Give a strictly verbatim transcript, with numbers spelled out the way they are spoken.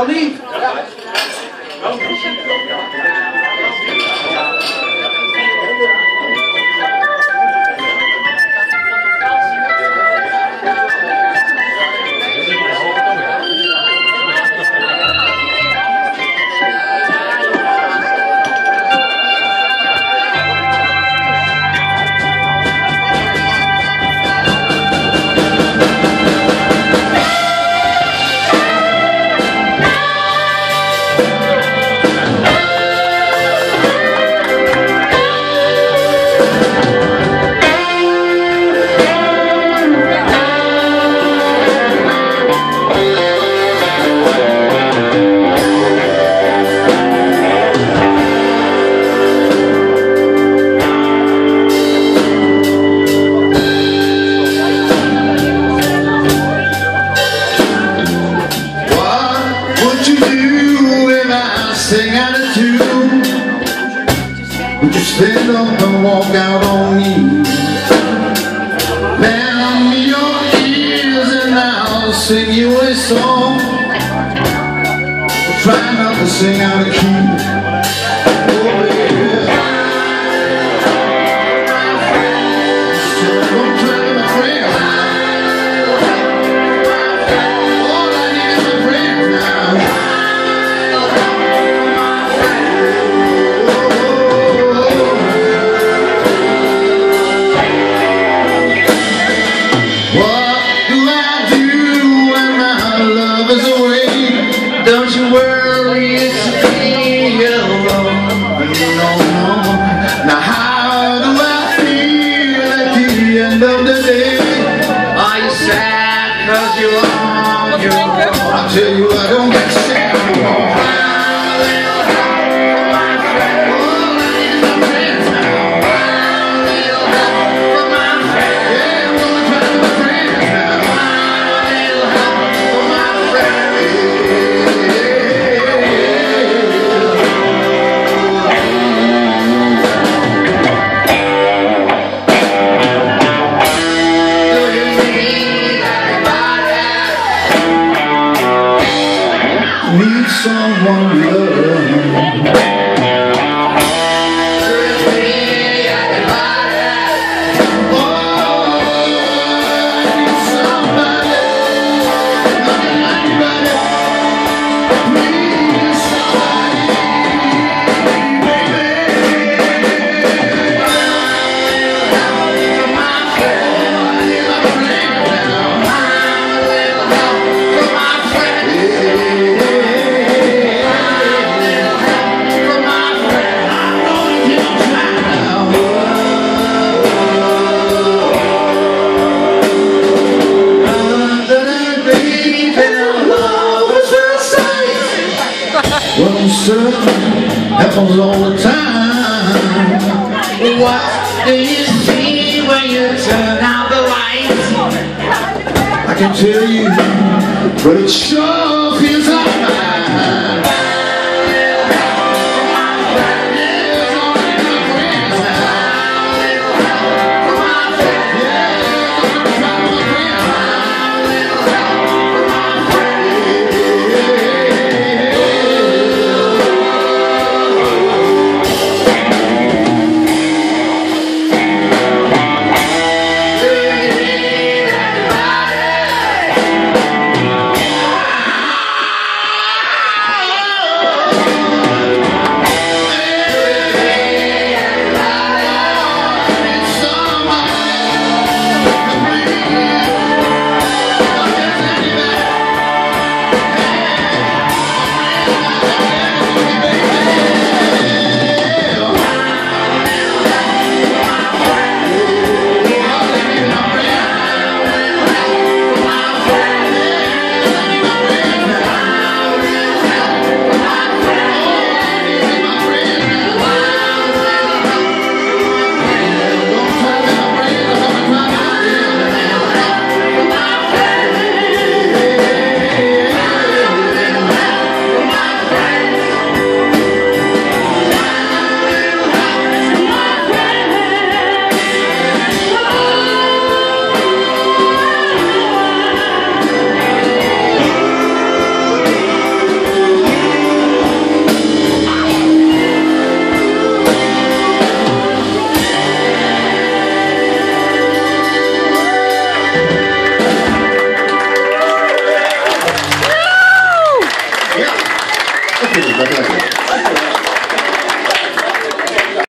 Kan niet. Sing out of tune. Would you stand up and walk out on me? Lend me your ears and I'll sing you a song. Try not to sing out of key. Oh baby, so don't try my friend. All I need is a friend now. Don't you worry, it's me alone. No, no. Now how do I feel at the end of the day? Are you sad cause you're on your own? I tell you I don't get sad anymore. Need someone to love. Well, certain happens all the time. What do you see when you turn out the lights? I can tell you, but it sure feels like mine. Gracias.